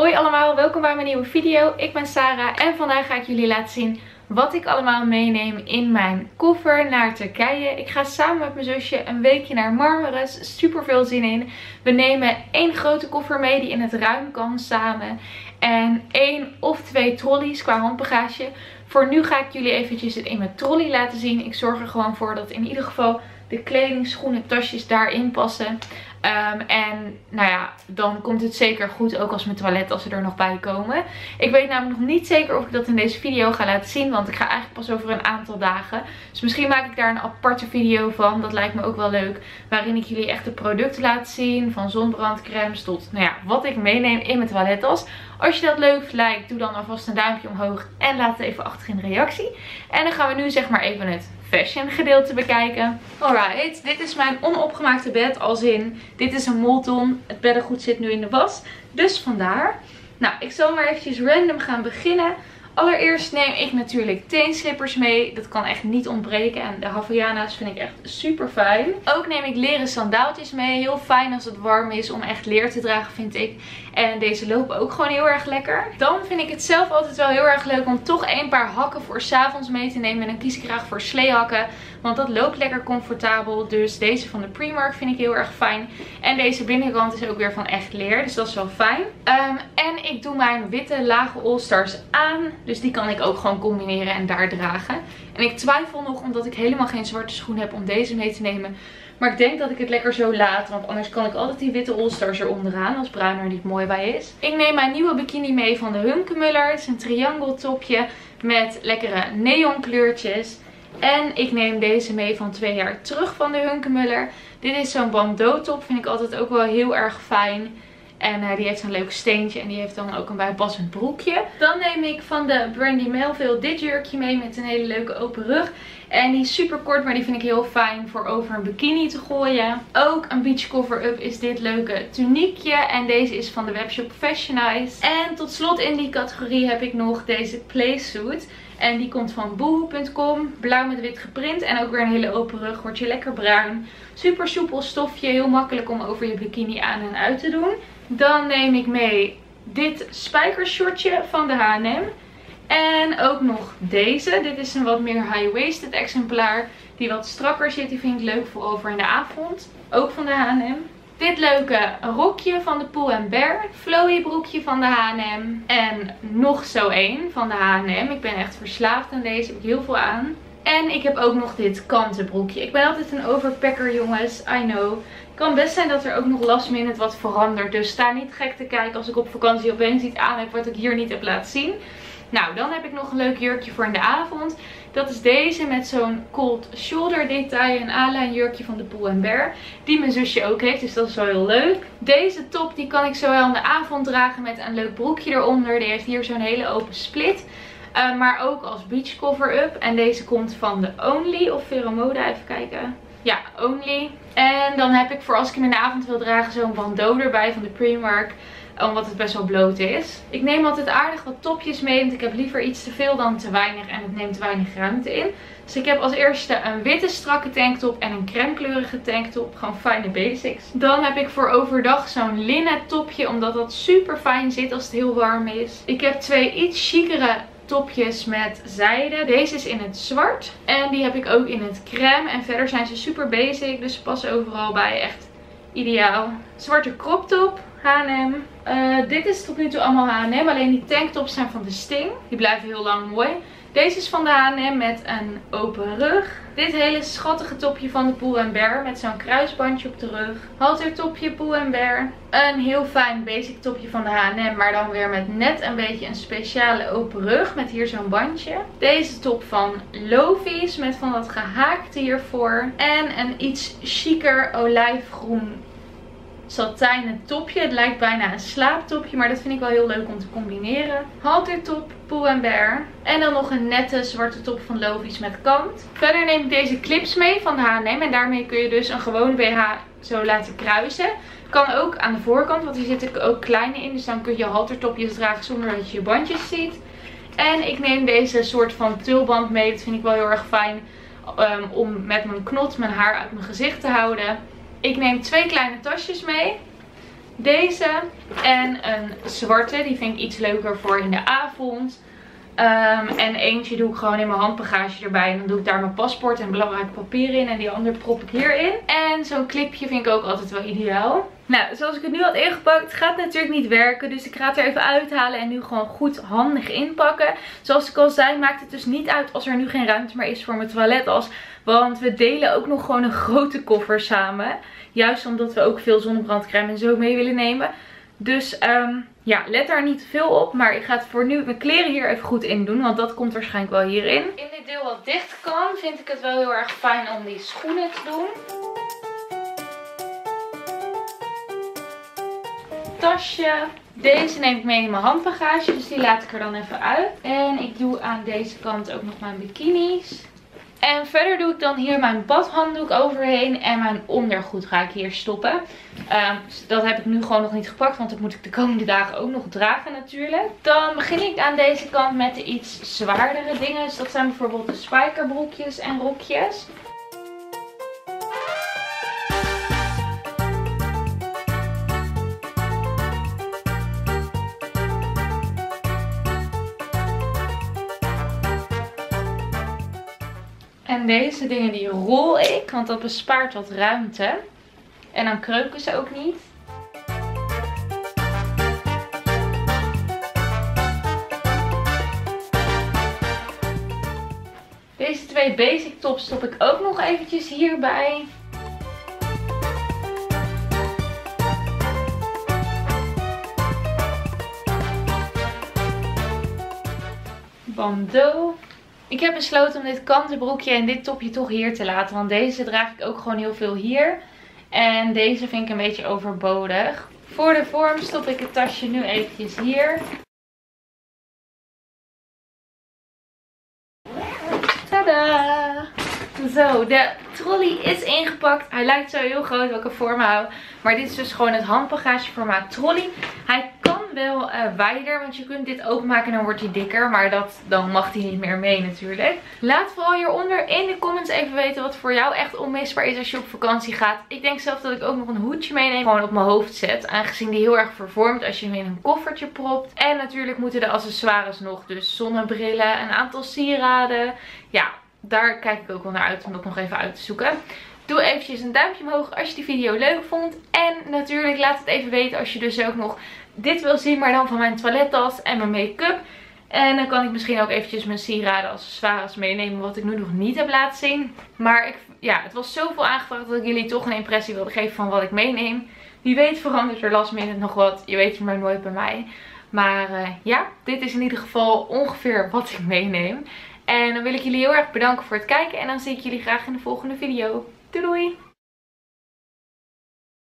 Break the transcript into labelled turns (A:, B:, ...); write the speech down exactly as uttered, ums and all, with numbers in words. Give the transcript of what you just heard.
A: Hoi allemaal, welkom bij mijn nieuwe video. Ik ben Sarah en vandaag ga ik jullie laten zien wat ik allemaal meeneem in mijn koffer naar Turkije. Ik ga samen met mijn zusje een weekje naar Marmaris. Super veel zin in. We nemen één grote koffer mee die in het ruim kan samen. En één of twee trolleys qua handbagage. Voor nu ga ik jullie eventjes het in mijn trolley laten zien. Ik zorg er gewoon voor dat in ieder geval de kleding, schoenen, tasjes daarin passen. Um, en nou ja, dan komt het zeker goed, ook als mijn toilet, als ze er nog bij komen. Ik weet namelijk nog niet zeker of ik dat in deze video ga laten zien, want ik ga eigenlijk pas over een aantal dagen. Dus misschien maak ik daar een aparte video van, dat lijkt me ook wel leuk. Waarin ik jullie echt de producten laat zien, van zonnebrandcremes tot nou ja, wat ik meeneem in mijn toilettas. Als je dat leuk lijkt, doe dan alvast een duimpje omhoog en laat het even achter in de reactie. En dan gaan we nu zeg maar even het fashion gedeelte bekijken. Alright, dit is mijn onopgemaakte bed, als in, dit is een molton. Het beddengoed zit nu in de was, dus vandaar. Nou, ik zal maar eventjes random gaan beginnen. Allereerst neem ik natuurlijk teenslippers mee. Dat kan echt niet ontbreken. En de Havaianas vind ik echt super fijn. Ook neem ik leren sandaaltjes mee. Heel fijn als het warm is om echt leer te dragen, vind ik. En deze lopen ook gewoon heel erg lekker. Dan vind ik het zelf altijd wel heel erg leuk om toch een paar hakken voor 's avonds mee te nemen. En dan kies ik graag voor sleehakken. Want dat loopt lekker comfortabel. Dus deze van de Primark vind ik heel erg fijn. En deze binnenkant is ook weer van echt leer. Dus dat is wel fijn. Um, en ik doe mijn witte lage All-Stars aan. Dus die kan ik ook gewoon combineren en daar dragen. En ik twijfel nog omdat ik helemaal geen zwarte schoen heb om deze mee te nemen. Maar ik denk dat ik het lekker zo laat. Want anders kan ik altijd die witte All-Stars eronderaan. Als bruin er niet mooi bij is. Ik neem mijn nieuwe bikini mee van de Hunkemöller. Het is een triangle topje met lekkere neon kleurtjes. En ik neem deze mee van twee jaar terug van de Hunkemöller. Dit is zo'n bandeau top. Vind ik altijd ook wel heel erg fijn. En uh, die heeft een leuk steentje. En die heeft dan ook een bijpassend broekje. Dan neem ik van de Brandy Melville dit jurkje mee met een hele leuke open rug. En die is super kort, maar die vind ik heel fijn voor over een bikini te gooien. Ook een beach cover-up is dit leuke tuniekje. En deze is van de webshop Fashionize. En tot slot in die categorie heb ik nog deze playsuit. En die komt van boohoo punt com. Blauw met wit geprint. En ook weer een hele open rug. Wordt je lekker bruin. Super soepel stofje. Heel makkelijk om over je bikini aan en uit te doen. Dan neem ik mee dit spijkershortje van de H en M. En ook nog deze. Dit is een wat meer high-waisted exemplaar. Die wat strakker zit. Die vind ik leuk voor over in de avond. Ook van de H en M. Dit leuke rokje van de Pull and Bear. Flowy broekje van de H en M. En nog zo één van de H en M. Ik ben echt verslaafd aan deze. Heb ik heel veel aan. En ik heb ook nog dit kanten broekje. Ik ben altijd een overpacker, jongens. I know. Het kan best zijn dat er ook nog last minute wat verandert. Dus sta niet gek te kijken als ik op vakantie opeens iets aan heb wat ik hier niet heb laten zien. Nou, dan heb ik nog een leuk jurkje voor in de avond. Dat is deze met zo'n cold shoulder detail. Een A-lijn jurkje van de Pull and Bear. Die mijn zusje ook heeft, dus dat is wel heel leuk. Deze top die kan ik zowel in de avond dragen met een leuk broekje eronder. Die heeft hier zo'n hele open split. Uh, maar ook als beach cover-up. En deze komt van de Only of Veromoda. Even kijken. Ja, Only. En dan heb ik voor als ik hem in de avond wil dragen zo'n bandeau erbij van de Primark. Omdat het best wel bloot is. Ik neem altijd aardig wat topjes mee. Want ik heb liever iets te veel dan te weinig. En het neemt weinig ruimte in. Dus ik heb als eerste een witte strakke tanktop en een crème kleurige tanktop. Gewoon fijne basics. Dan heb ik voor overdag zo'n linnen topje. Omdat dat super fijn zit als het heel warm is. Ik heb twee iets chicere topjes met zijde. Deze is in het zwart. En die heb ik ook in het crème. En verder zijn ze super basic. Dus ze passen overal bij. Echt ideaal. Zwarte crop top. H en M. Uh, dit is tot nu toe allemaal H en M. Alleen die tanktops zijn van de Sting. Die blijven heel lang mooi. Deze is van de H en M met een open rug. Dit hele schattige topje van de Pull and Bear met zo'n kruisbandje op de rug. Haltertopje Pull and Bear. Een heel fijn basic topje van de H en M. Maar dan weer met net een beetje een speciale open rug. Met hier zo'n bandje. Deze top van Lovies met van dat gehaakte hiervoor. En een iets chiquer olijfgroen satijnen topje. Het lijkt bijna een slaaptopje, maar dat vind ik wel heel leuk om te combineren. Haltertop, Pull and Bear. En dan nog een nette zwarte top van Lovies met kant. Verder neem ik deze clips mee van de H en M. En daarmee kun je dus een gewone B H zo laten kruisen. Kan ook aan de voorkant, want hier zitten ook kleine in. Dus dan kun je haltertopjes dragen zonder dat je je bandjes ziet. En ik neem deze soort van tulband mee. Dat vind ik wel heel erg fijn. Um, om met mijn knot mijn haar uit mijn gezicht te houden. Ik neem twee kleine tasjes mee. Deze en een zwarte. Die vind ik iets leuker voor in de avond. Um, en eentje doe ik gewoon in mijn handbagage erbij. En dan doe ik daar mijn paspoort en belangrijke papieren in. En die andere prop ik hierin. En zo'n clipje vind ik ook altijd wel ideaal. Nou, zoals ik het nu had ingepakt, gaat natuurlijk niet werken. Dus ik ga het er even uithalen en nu gewoon goed handig inpakken. Zoals ik al zei, maakt het dus niet uit als er nu geen ruimte meer is voor mijn toilettas. Want we delen ook nog gewoon een grote koffer samen. Juist omdat we ook veel zonnebrandcrème en zo mee willen nemen. Dus um, ja, let daar niet veel op. Maar ik ga het voor nu mijn kleren hier even goed in doen. Want dat komt waarschijnlijk wel hierin. In dit deel wat dicht kan, vind ik het wel heel erg fijn om die schoenen te doen. Tasje. Deze neem ik mee in mijn handbagage. Dus die laat ik er dan even uit. En ik doe aan deze kant ook nog mijn bikinis. En verder doe ik dan hier mijn badhanddoek overheen. En mijn ondergoed ga ik hier stoppen. Um, dus dat heb ik nu gewoon nog niet gepakt. Want dat moet ik de komende dagen ook nog dragen natuurlijk. Dan begin ik aan deze kant met de iets zwaardere dingen. Dus dat zijn bijvoorbeeld de spijkerbroekjes en rokjes. En deze dingen die rol ik, want dat bespaart wat ruimte. En dan kreuken ze ook niet. Deze twee basic tops stop ik ook nog eventjes hierbij. Bandeau. Ik heb besloten om dit kanten broekje en dit topje toch hier te laten. Want deze draag ik ook gewoon heel veel hier. En deze vind ik een beetje overbodig. Voor de vorm stop ik het tasje nu eventjes hier. Tadaa! Zo, de trolley is ingepakt. Hij lijkt zo heel groot welke vorm hou. Maar dit is dus gewoon het handbagageformaat trolley. Hij kan wel uh, wijder, want je kunt dit openmaken en dan wordt hij dikker. Maar dat, dan mag hij niet meer mee natuurlijk. Laat vooral hieronder in de comments even weten wat voor jou echt onmisbaar is als je op vakantie gaat. Ik denk zelf dat ik ook nog een hoedje meeneem. Gewoon op mijn hoofd zet. Aangezien die heel erg vervormt als je hem in een koffertje propt. En natuurlijk moeten de accessoires nog. Dus zonnebrillen, een aantal sieraden. Ja, daar kijk ik ook wel naar uit om dat nog even uit te zoeken. Doe eventjes een duimpje omhoog als je die video leuk vond. En natuurlijk laat het even weten als je dus ook nog dit wil zien, maar dan van mijn toilettas en mijn make-up. En dan kan ik misschien ook eventjes mijn sieraden accessoires meenemen, wat ik nu nog niet heb laten zien. Maar ik, ja, het was zoveel aangevraagd dat ik jullie toch een impressie wilde geven van wat ik meeneem. Wie weet verandert er last minute nog wat. Je weet het maar nooit bij mij. Maar uh, ja, dit is in ieder geval ongeveer wat ik meeneem. En dan wil ik jullie heel erg bedanken voor het kijken. En dan zie ik jullie graag in de volgende video. Doei doei!